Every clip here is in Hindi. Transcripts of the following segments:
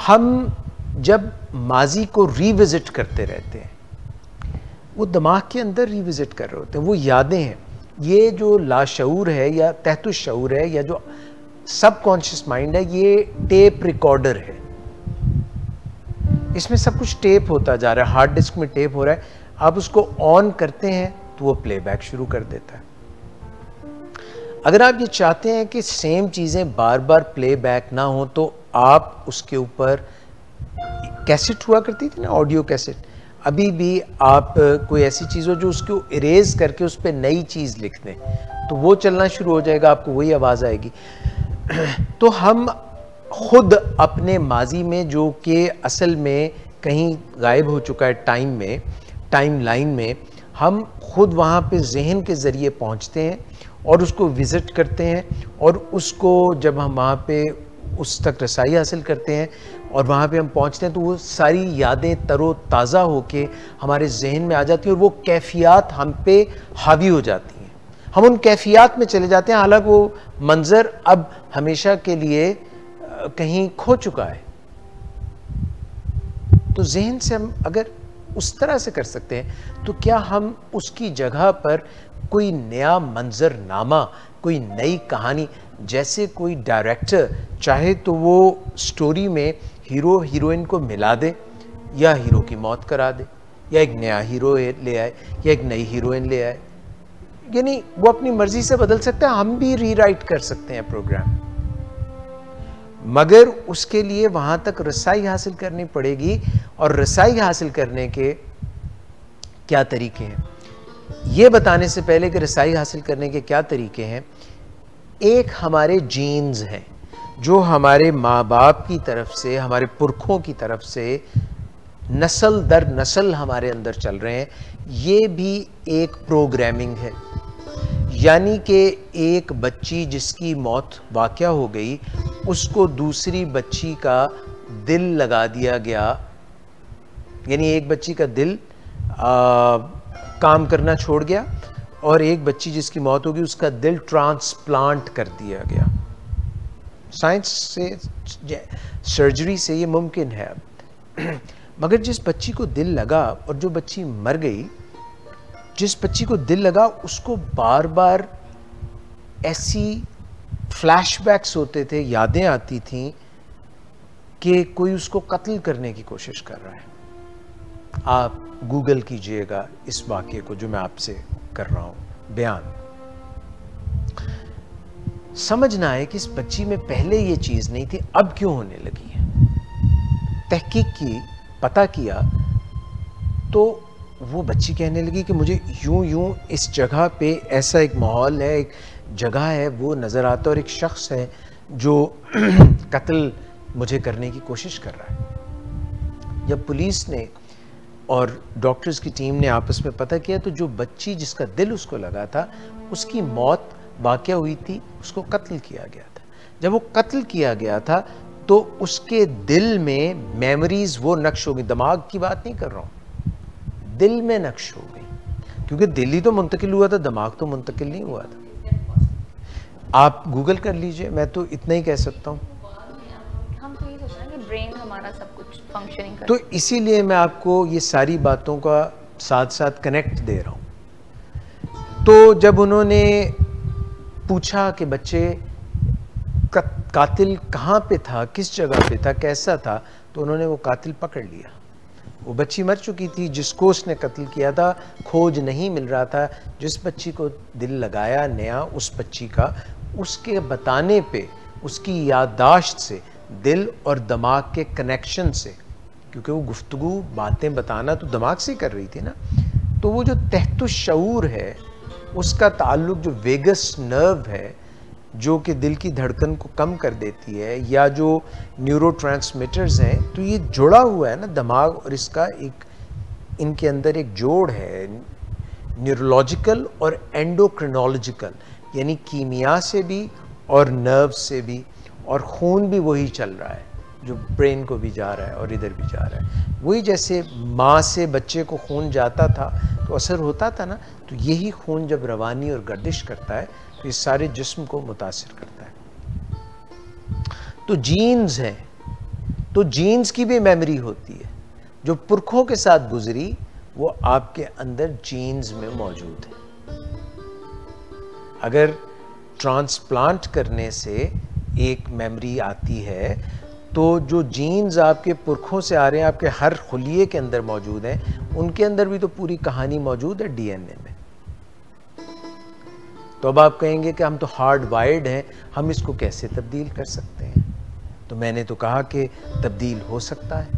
हम जब माजी को रिविजिट करते रहते हैं, वो दिमाग के अंदर रिविजिट कर रहे होते हैं, वो यादें हैं। ये जो लाशऊर है या तहतुश शऊर है या जो सबकॉन्शियस माइंड है, ये टेप रिकॉर्डर है। इसमें सब कुछ टेप होता जा रहा है, हार्ड डिस्क में टेप हो रहा है। आप उसको ऑन करते हैं तो वो प्लेबैक शुरू कर देता है। अगर आप ये चाहते हैं कि सेम चीज़ें बार बार प्लेबैक ना हो, तो आप उसके ऊपर कैसेट हुआ करती थी ना, ऑडियो कैसेट, अभी भी आप कोई ऐसी चीज़ हो जो उसको इरेज करके उस पर नई चीज़ लिख दें, तो वो चलना शुरू हो जाएगा, आपको वही आवाज़ आएगी। तो हम खुद अपने माजी में, जो कि असल में कहीं गायब हो चुका है टाइम में, टाइम लाइन में, हम खुद वहाँ पे जहन के ज़रिए पहुँचते हैं और उसको विज़िट करते हैं, और उसको जब हम वहाँ पे उस तक रसाई हासिल करते हैं और वहाँ पे हम पहुँचते हैं, तो वो सारी यादें तरो ताज़ा होके हमारे जहन में आ जाती हैं और वो कैफियत हम पे हावी हो जाती हैं। हम उन कैफियत में चले जाते हैं, हालांकि वो मंज़र अब हमेशा के लिए कहीं खो चुका है। तो जहन से हम अगर उस तरह से कर सकते हैं, तो क्या हम उसकी जगह पर कोई नया मंजरनामा, कोई नई कहानी, जैसे कोई डायरेक्टर चाहे तो वो स्टोरी में हीरो हीरोइन को मिला दे, या हीरो की मौत करा दे, या एक नया हीरो ले आए, या एक नई हीरोइन ले आए, यानी वो अपनी मर्जी से बदल सकता है। हम भी रीराइट कर सकते हैं प्रोग्राम, मगर उसके लिए वहां तक रसाई हासिल करनी पड़ेगी। और रसाई हासिल करने के क्या तरीके हैं, ये बताने से पहले कि रसाई हासिल करने के क्या तरीके हैं, एक हमारे जीन्स हैं जो हमारे माँ बाप की तरफ से, हमारे पुरखों की तरफ से नस्ल दर नस्ल हमारे अंदर चल रहे हैं। ये भी एक प्रोग्रामिंग है, यानी कि एक बच्ची जिसकी मौत वाक़या हो गई, उसको दूसरी बच्ची का दिल लगा दिया गया, यानी एक बच्ची का दिल काम करना छोड़ गया और एक बच्ची जिसकी मौत होगी उसका दिल ट्रांसप्लांट कर दिया गया। साइंस से, सर्जरी से ये मुमकिन है। मगर जिस बच्ची को दिल लगा और जो बच्ची मर गई, जिस बच्ची को दिल लगा उसको बार बार ऐसी फ्लैशबैक्स होते थे, यादें आती थीं कि कोई उसको कत्ल करने की कोशिश कर रहा है। आप गूगल कीजिएगा इस वाक़े को जो मैं आपसे कर रहा हूं बयान। समझना है कि इस बच्ची में पहले ये चीज़ नहीं थी, अब क्यों होने लगी है। तहकीक की, पता किया, तो वो बच्ची कहने लगी कि मुझे यूं इस जगह पे ऐसा एक माहौल है, एक जगह है, वो नज़र आता है और एक शख्स है जो कत्ल मुझे करने की कोशिश कर रहा है। जब पुलिस ने और डॉक्टर्स की टीम ने आपस में पता किया, तो जो बच्ची जिसका दिल उसको लगा था, उसकी मौत वाक़या हुई थी, उसको कत्ल किया गया था। जब वो कत्ल किया गया था तो उसके दिल में मेमोरीज वो नक्श हो गई। दिमाग की बात नहीं कर रहा हूँ, दिल में नक्श हो गई, क्योंकि दिल ही तो मुंतकिल हुआ था, दिमाग तो मुंतकिल नहीं हुआ था। आप गूगल कर लीजिए, मैं तो इतना ही कह सकता हूँ। हम तो ये सोच रहे हैं कि ब्रेन हमारा सब कुछ फंक्शनिंग करता तो इसीलिए मैं आपको ये सारी बातों का साथ साथ कनेक्ट दे रहा हूँ। तो जब उन्होंने पूछा कि बच्चे कातिल कहाँ पे था, किस जगह पे था, कैसा था, तो उन्होंने वो कातिल पकड़ लिया। वो बच्ची मर चुकी थी जिसको उसने कत्ल किया था, खोज नहीं मिल रहा था। जिस बच्ची को दिल लगाया नया, उस बच्ची का, उसके बताने पे, उसकी याददाश्त से, दिल और दिमाग के कनेक्शन से, क्योंकि वो गुफ्तगू बातें बताना तो दिमाग से कर रही थी ना, तो वो जो तहतुश शऊर है उसका ताल्लुक जो वेगस नर्व है जो कि दिल की धड़कन को कम कर देती है, या जो न्यूरोट्रांसमीटर्स हैं, तो ये जुड़ा हुआ है ना दिमाग, और इसका एक, इनके अंदर एक जोड़ है न्यूरोलॉजिकल और एंडोक्रिनोलॉजिकल, यानी कीमिया से भी और नर्व से भी, और खून भी वही चल रहा है जो ब्रेन को भी जा रहा है और इधर भी जा रहा है। वही जैसे माँ से बच्चे को खून जाता था तो असर होता था ना, तो यही खून जब रवानी और गर्दिश करता है तो इस सारे जिस्म को मुतासिर करता है। तो जीन्स हैं, तो जीन्स की भी मेमोरी होती है, जो पुरखों के साथ गुजरी वो आपके अंदर जीन्स में मौजूद है। अगर ट्रांसप्लांट करने से एक मेमोरी आती है तो जो जीन्स आपके पुरखों से आ रहे हैं, आपके हर खुलिये के अंदर मौजूद हैं, उनके अंदर भी तो पूरी कहानी मौजूद है डीएनए में। तो अब आप कहेंगे कि हम तो हार्ड वायर्ड हैं, हम इसको कैसे तब्दील कर सकते हैं? तो मैंने तो कहा कि तब्दील हो सकता है।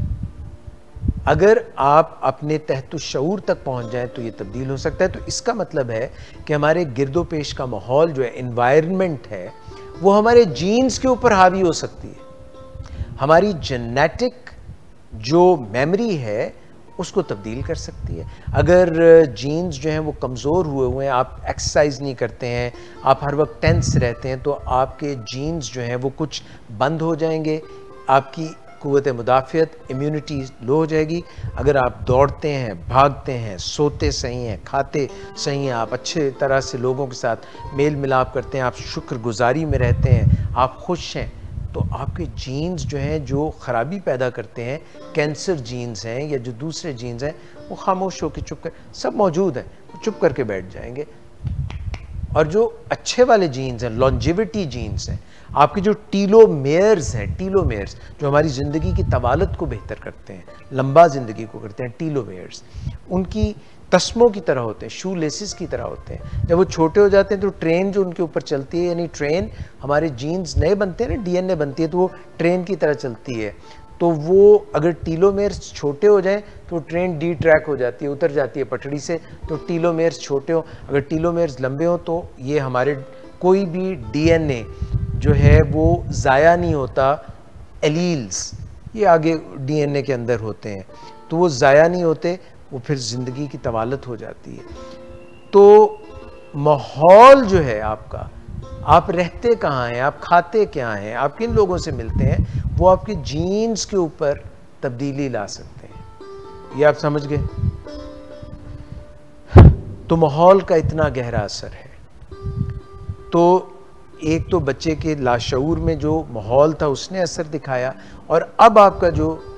अगर आप अपने तहत-उश-शऊर तक पहुंच जाएं तो ये तब्दील हो सकता है। तो इसका मतलब है कि हमारे गिरदो पेश का माहौल जो है, एनवायरनमेंट है, वो हमारे जीन्स के ऊपर हावी हो सकती है। हमारी जेनेटिक जो मेमोरी है उसको तब्दील कर सकती है। अगर जीन्स जो हैं वो कमज़ोर हुए हैं, आप एक्सरसाइज नहीं करते हैं, आप हर वक्त टेंस रहते हैं, तो आपके जीन्स जो हैं वो कुछ बंद हो जाएंगे, आपकी क़ुव्वत मुदाफ़ियत, इम्यूनिटी लो हो जाएगी। अगर आप दौड़ते हैं, भागते हैं, सोते सही हैं, खाते सही हैं, आप अच्छे तरह से लोगों के साथ मेल मिलाप करते हैं, आप शुक्रगुजारी में रहते हैं, आप खुश हैं, तो आपके जीन्स जो हैं जो ख़राबी पैदा करते हैं, कैंसर जीन्स हैं या जो दूसरे जीन्स हैं, वो खामोश होकर चुप कर, सब मौजूद हैं, वो चुप करके बैठ जाएंगे। और जो अच्छे वाले जीन्स हैं, लॉन्जिविटी जीन्स हैं, आपके जो टीलोमेयर्स हैं, टीलोमेयर्स जो हमारी ज़िंदगी की तवालत को बेहतर करते हैं, लंबा ज़िंदगी को करते हैं, टीलोमेयर्स उनकी तस्मों की तरह होते हैं, शू लेसिस की तरह होते हैं। जब वो छोटे हो जाते हैं तो ट्रेन जो उनके ऊपर चलती है, यानी ट्रेन, हमारे जीन्स नए बनते हैं ना, डीएनए बनती है, तो वो ट्रेन की तरह चलती है। तो वो अगर टीलोमेयर्स छोटे हो जाएं तो ट्रेन डी ट्रैक हो जाती है, उतर जाती है पटड़ी से। तो टीलोमेयर्स छोटे हो, अगर टीलोमेयर्स लंबे हो तो ये हमारे कोई भी डीएनए जो है वो ज़ाया नहीं होता। एलील्स ये आगे डीएनए के अंदर होते हैं, तो वो ज़ाया नहीं होते, वो फिर ज़िंदगी की तवालत हो जाती है। तो माहौल जो है आपका, आप रहते कहाँ हैं, आप खाते क्या हैं, आप किन लोगों से मिलते हैं, वो आपके जीन्स के ऊपर तब्दीली ला सकते हैं। ये आप समझ गए? तो माहौल का इतना गहरा असर है। तो एक तो बच्चे के लाशऊर में जो माहौल था उसने असर दिखाया, और अब आपका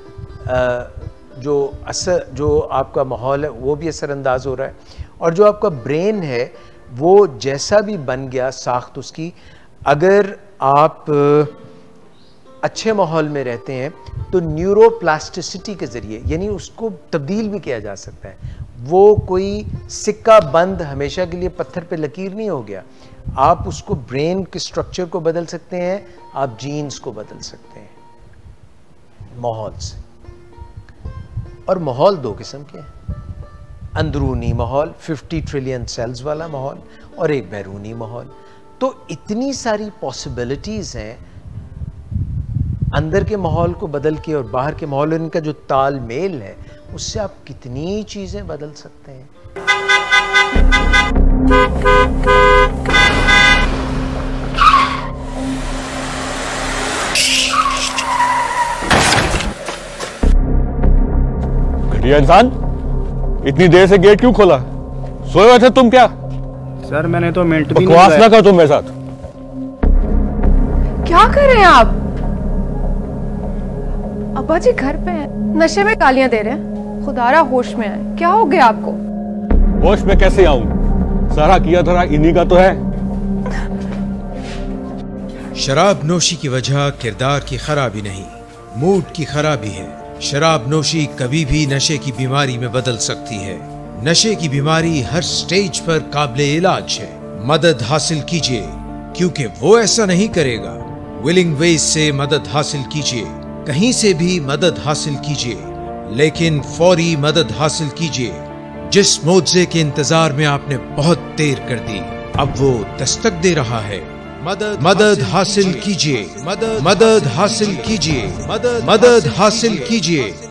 जो आपका माहौल है वो भी असरअंदाज हो रहा है। और जो आपका ब्रेन है वो जैसा भी बन गया साख्त उसकी, अगर आप अच्छे माहौल में रहते हैं तो न्यूरोप्लास्टिसिटी के ज़रिए, यानी उसको तब्दील भी किया जा सकता है। वो कोई सिक्का बंद हमेशा के लिए पत्थर पे लकीर नहीं हो गया। आप उसको, ब्रेन के स्ट्रक्चर को बदल सकते हैं, आप जीन्स को बदल सकते हैं माहौल से। और माहौल दो किस्म के हैं, अंदरूनी माहौल 50 ट्रिलियन सेल्स वाला माहौल, और एक बैरूनी माहौल। तो इतनी सारी पॉसिबिलिटीज़ हैं अंदर के माहौल को बदल के और बाहर के माहौल, इनका जो तालमेल है उससे आप कितनी चीज़ें बदल सकते हैं। घटिया इंसान, इतनी देर से गेट क्यों खोला? सोए हुए थे तुम क्या? सर मैंने तो मिनट भी बकवास ना कर तुम मेरे साथ। क्या कर रहे हैं आप? अब्बा जी घर पे हैं, नशे में गालियां दे रहे हैं। खुदारा होश में आए, क्या हो गया आपको? होश में कैसे आऊं? सारा किया धरा इन्हीं का तो है। शराब नोशी की वजह किरदार की खराबी नहीं, मूड की खराबी है। शराब नोशी कभी भी नशे की बीमारी में बदल सकती है। नशे की बीमारी हर स्टेज पर काबिले इलाज है। मदद हासिल कीजिए, क्योंकि वो ऐसा नहीं करेगा। विलिंग वेज से मदद हासिल कीजिए, कहीं से भी मदद हासिल कीजिए, लेकिन फौरी मदद हासिल कीजिए। जिस मोज़े के इंतजार में आपने बहुत देर कर दी, अब वो दस्तक दे रहा है। मदद हासिल कीजिए, मदद हासिल कीजिए, मदद हासिल कीजिए।